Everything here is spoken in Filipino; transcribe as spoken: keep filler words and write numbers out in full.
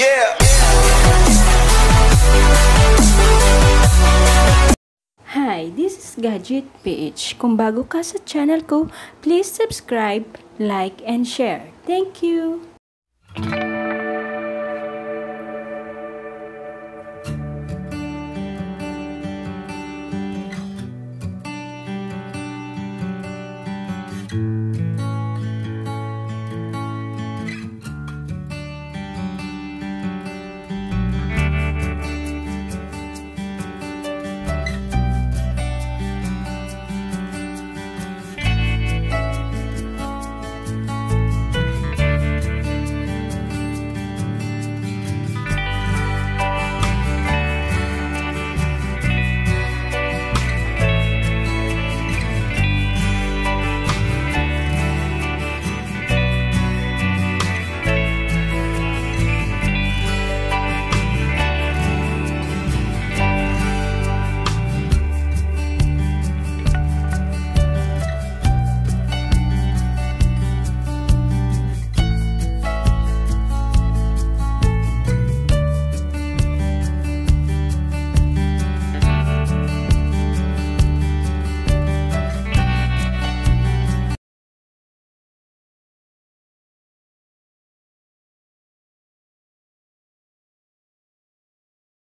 Yeah. Hi, this is Gadget P H. Kung bago ka sa channel ko, please subscribe, like, and share. Thank you!